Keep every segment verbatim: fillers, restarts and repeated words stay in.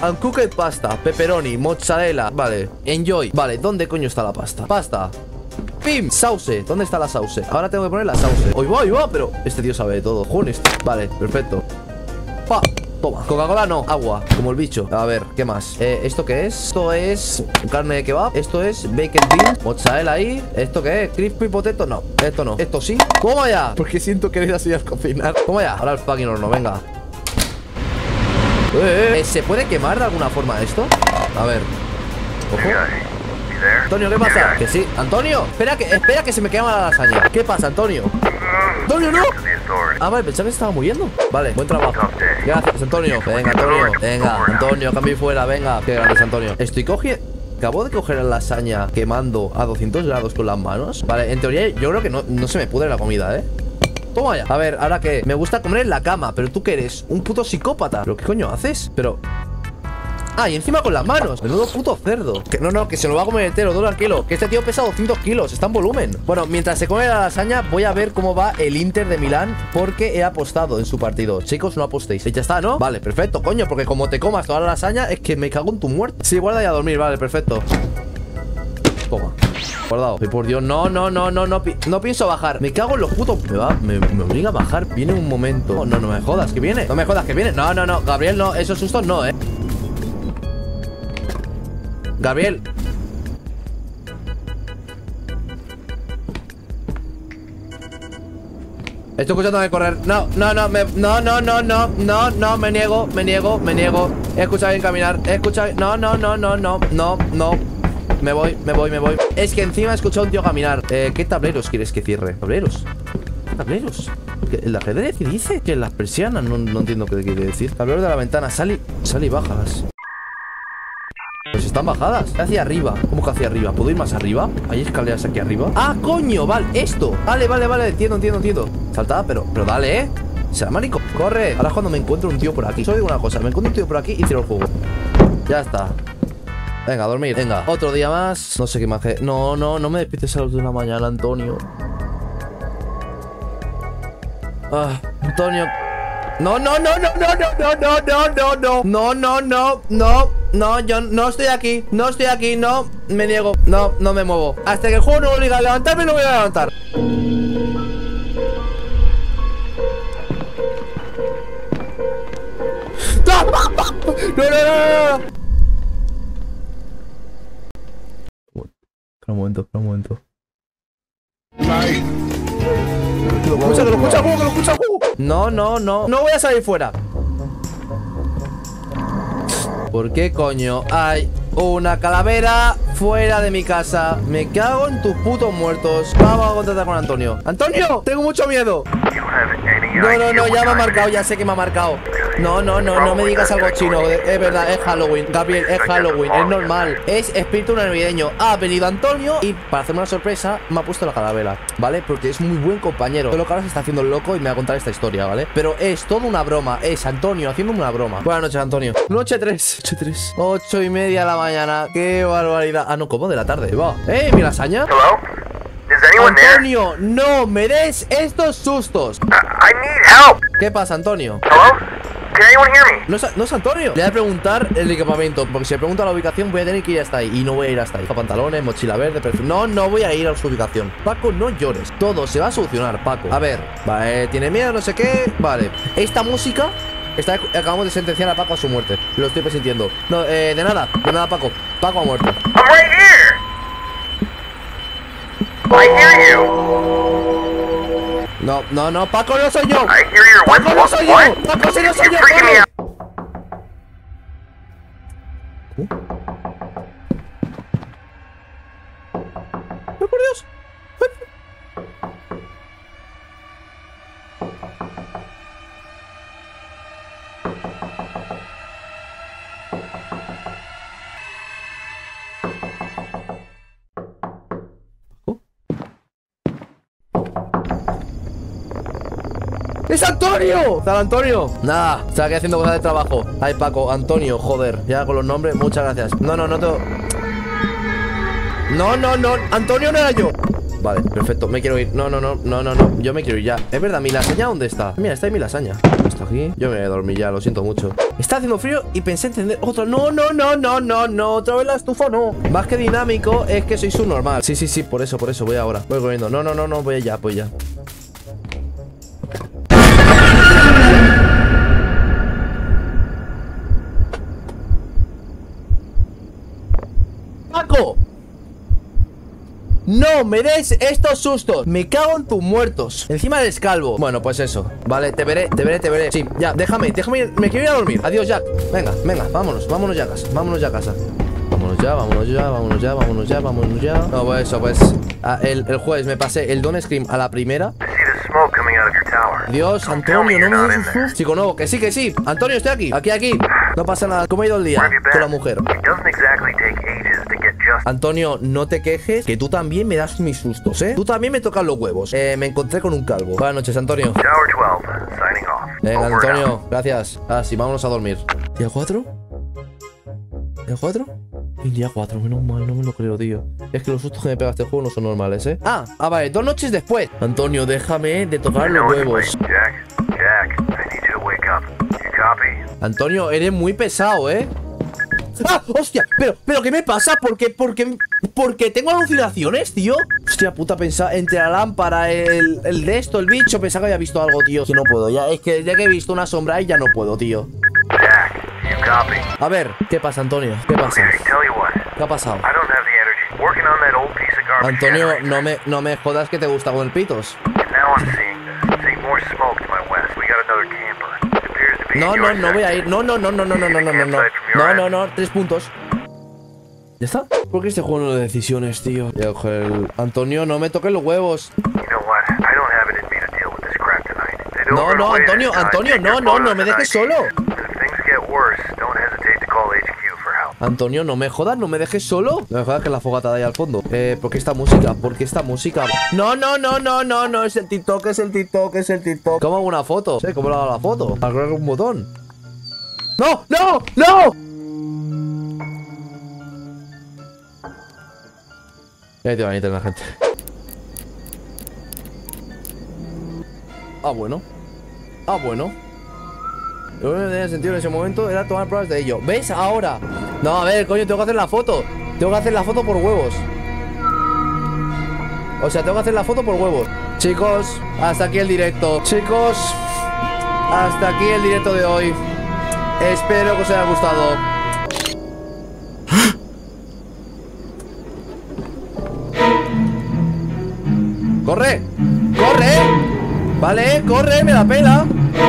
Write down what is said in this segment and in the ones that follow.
Uncooked pasta, pepperoni, mozzarella. Vale, enjoy. Vale, ¿dónde coño está la pasta? Pasta. ¡Pim! Sauce. ¿Dónde está la sauce? Ahora tengo que poner la sauce. ¡Oy va, oy va! Pero este tío sabe de todo. Junes. Vale, perfecto. ¡Pa! Toma. Coca-Cola no. Agua. Como el bicho. A ver, ¿qué más? Eh, ¿Esto qué es? Esto es carne de kebab. Esto es bacon beans. Mozzarella ahí. ¿Esto qué es? Crispy potato. No. Esto no. Esto sí. ¿Cómo ya? Porque siento que ir así a cocinar. ¿Cómo ya? Ahora el fucking horno. Venga. Eh, eh. ¿Se puede quemar de alguna forma esto? A ver. Ojo. Antonio, ¿qué pasa? Que sí, Antonio, espera que, espera que se me quema la lasaña. ¿Qué pasa, Antonio? Antonio, no. Ah, vale, pensaba que se estaba muriendo. Vale, buen trabajo. Gracias, Antonio. Venga, Antonio, venga, Antonio, cambio fuera, venga. Qué grande es Antonio. Estoy cogiendo, acabo de coger la lasaña quemando a doscientos grados con las manos. Vale, en teoría yo creo que no, no se me pudre la comida, ¿eh? Toma ya. A ver, ahora que me gusta comer en la cama. Pero tú que eres un puto psicópata. ¿Pero qué coño haces? Pero... Ah, y encima con las manos. Menudo puto cerdo. Que, no, no, que se lo va a comer entero, dólar kilo. Que este tío pesa doscientos kilos, está en volumen. Bueno, mientras se come la lasaña, voy a ver cómo va el Inter de Milán, porque he apostado en su partido. Chicos, no apostéis. Y ya está, ¿no? Vale, perfecto, coño. Porque como te comas toda la lasaña, es que me cago en tu muerte. Sí, guarda y a dormir, vale, perfecto. Toma. Guardado. Ay, por Dios, no, no, no, no, no, pi no pienso bajar. Me cago en los putos. Me va, me, me obliga a bajar. Viene un momento. No, no, no me jodas, que viene. No me jodas, que viene. No, no, no, Gabriel, no. Esos sustos no, eh. Gabriel. Estoy escuchándome correr. No, no, no, me, no, no, no, no, no, no, me niego, me niego, me niego. He escuchado bien caminar. He escuchado. No, no, no, no, no, no, no. Me voy, me voy, me voy. Es que encima he escuchado a un tío caminar. Eh, ¿qué tableros quieres que cierre? ¿Tableros? ¿Tableros? ¿El ajedrez dice? Que las persianas. No, no entiendo qué quiere decir. Tableros de la ventana. Sal y, sal y bájalas. Pues están bajadas. Hacia arriba. ¿Cómo que hacia arriba? ¿Puedo ir más arriba? ¿Hay escaleras aquí arriba? ¡Ah, coño! Vale, esto. Vale, vale, vale. Entiendo, entiendo, entiendo. Saltada, pero, pero dale, ¿eh? Será marico. Corre. Ahora es cuando me encuentro un tío por aquí. Solo digo una cosa. Me encuentro un tío por aquí y cierro el juego. Ya está. Venga, a dormir. Venga. Otro día más. No sé qué más. No, no, no me despides a las dos de la mañana, Antonio. Ah, Antonio. No, no, no, no, no, no, no, no, no, no, no, no, no, no. No, yo no estoy aquí. No estoy aquí, no. Me niego. No, no me muevo. Hasta que el juego no me obliga a levantarme, no voy a levantar. ¡No, no, no, no, no! Espera un momento, espera un momento. Que lo escucha, que lo escucha el juego, que lo escucha el juego. No, no, no. No voy a salir fuera. ¿Por qué coño hay una calavera fuera de mi casa? Me cago en tus putos muertos. Vamos a contratar con Antonio. ¡Antonio! Tengo mucho miedo. No, no, no, ya me ha marcado, ya sé que me ha marcado. No, no, no, no me digas algo chino. Es verdad, es Halloween, Gabriel, es Halloween, es normal. Es espíritu navideño. Ha venido Antonio y para hacerme una sorpresa me ha puesto la calavera, ¿vale? Porque es muy buen compañero. Solo que ahora se está haciendo loco y me va a contar esta historia, ¿vale? Pero es toda una broma. Es Antonio haciéndome una broma. Buenas noches, Antonio. Noche tres. Noche tres. Ocho y media de la mañana. Qué barbaridad. Ah, no, ¿cómo? De la tarde. Va. ¡Eh, mi lasaña! Antonio, no me des estos sustos. I need help. ¿Qué pasa, Antonio? Hello? Can anyone hear me? No es, no es Antonio. Le voy a preguntar el equipamiento, porque si le pregunto la ubicación voy a tener que ir hasta ahí. Y no voy a ir hasta ahí. Pantalones, mochila verde, perfil. No, no voy a ir a su ubicación. Paco, no llores. Todo se va a solucionar, Paco. A ver, vale, tiene miedo, no sé qué. Vale, esta música está, acabamos de sentenciar a Paco a su muerte. Lo estoy presintiendo. No, eh, de nada, de nada, Paco. Paco ha muerto. I'm right here. I hear you. No, no, no, Paco no soy yo. I hear your Paco no soy yo. what? Paco sí no soy You're yo. freaking me out. ¡Oh, por Dios! ¡Es Antonio! ¡Sal, Antonio! Nada, está aquí haciendo cosas de trabajo. Ay, Paco, Antonio, joder. Ya con los nombres, muchas gracias. No, no, no te... No, no, no, Antonio no era yo. Vale, perfecto, me quiero ir. No, no, no, no, no, no, yo me quiero ir ya. Es verdad, mi lasaña, ¿dónde está? Mira, está ahí mi lasaña. ¿Está aquí? Yo me voy a dormir ya, lo siento mucho. Está haciendo frío y pensé encender otra. No, no, no, no, no, no, otra vez la estufa, no. Más que dinámico, es que soy subnormal. Sí, sí, sí, por eso, por eso, voy ahora. Voy corriendo. No, no, no, no, voy ya, voy ya. ¡Paco! No me des estos sustos. Me cago en tus muertos. Encima eres calvo. Bueno, pues eso. Vale, te veré, te veré, te veré. Sí, ya, déjame, déjame ir. Me quiero ir a dormir. Adiós, Jack. Venga, venga, vámonos, vámonos ya a casa. Vámonos ya a casa. Vámonos ya, vámonos ya, vámonos ya, vámonos ya, vámonos ya. No, pues eso, pues ah, el, el jueves me pasé el Don't Scream a la primera. Dios, Antonio, no me des un susto. Chico nuevo, que sí, que sí. Antonio, estoy aquí, aquí, aquí. No pasa nada. ¿Cómo ha ido el día con la mujer? Antonio, no te quejes, que tú también me das mis sustos, ¿eh? Tú también me tocas los huevos. Eh, me encontré con un calvo. Buenas noches, Antonio. Venga, Antonio, gracias. Ah, sí, vámonos a dormir. ¿Día cuatro? ¿Día cuatro? Día cuatro, menos mal, no me lo creo, tío. Es que los sustos que me pega este juego no son normales, ¿eh? Ah, ah, vale, dos noches después. Antonio, déjame de tocar los huevos. Antonio, eres muy pesado, ¿eh? ¡Ah! ¡Hostia! Pero, pero, ¿qué me pasa? ¿Por qué? ¿Por qué? ¿Por qué tengo alucinaciones, tío? Hostia puta, pensaba entre la lámpara, el, el de esto, el bicho, pensaba que había visto algo, tío. Que no puedo, ya, es que ya que he visto una sombra ahí ya no puedo, tío. A ver, ¿qué pasa, Antonio? ¿Qué pasa? ¿Qué ha pasado? Antonio, no me, no me jodas que te gusta con el pitos. No, no, no voy a ir. No, no, no, no, no, no, no, no, no, no. No, no, no, tres puntos. ¿Ya está? ¿Por qué este juego no de decisiones, tío? Ya, joder, Antonio, no me toques los huevos. No, no, Antonio, Antonio, no, no, no me dejes solo. Antonio, no me jodas, no me dejes solo. No me jodas que la fogata de ahí al fondo. Eh, ¿por qué esta música? ¿Por qué esta música? No, no, no, no, no, no, es el TikTok, es el TikTok, es el TikTok. ¿Cómo hago una foto? Sí, ¿cómo le hago la foto? Agarrar un botón. ¡No, no, no! Ya te van a internet, gente. Ah, bueno. Ah, bueno. Lo único que tenía sentido en ese momento era tomar pruebas de ello. ¿Ves? Ahora. No, a ver, coño, tengo que hacer la foto. Tengo que hacer la foto por huevos. O sea, tengo que hacer la foto por huevos. Chicos, hasta aquí el directo. Chicos, hasta aquí el directo de hoy. Espero que os haya gustado. ¡Corre! ¡Corre! Vale, corre, me la pela.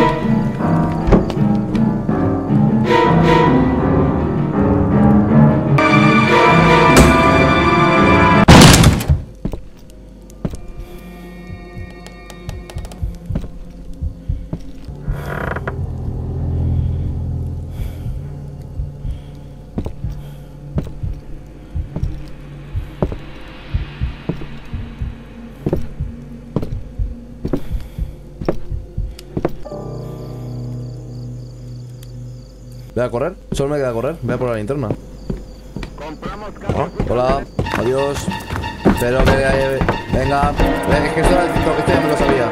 Voy a correr, solo me queda correr. Voy a por la linterna. Ah, hola, adiós. Espero que... Venga, es que esto era el TikTok, esto ya me lo sabía.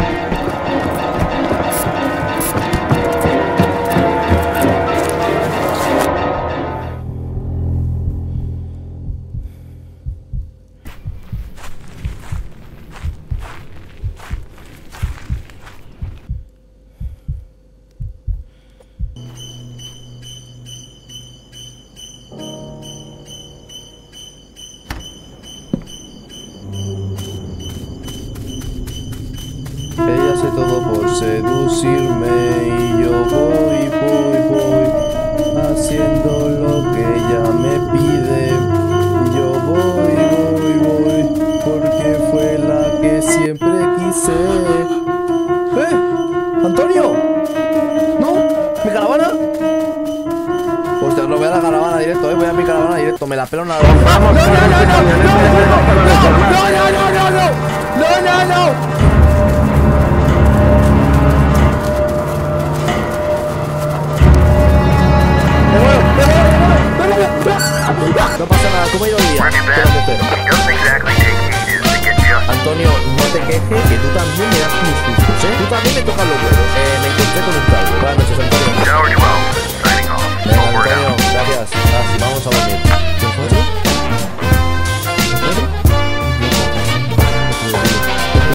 Ella hace todo por seducirme y yo voy, voy, voy haciendo lo que ella me pide. Yo voy, voy, voy porque fue la que siempre quise. ¿Eh? ¿Antonio? ¿No? ¿Mi caravana? Hostia, no voy a la caravana directo, eh. Voy a mi caravana directo. Me la pelo una... ¡No, no, no, no! ¡No, no, no, no, no! ¡No, no, no! No pasa nada, ¿cómo ha ido el día? Antonio, me tocan los huevos. Eh, me encontré con un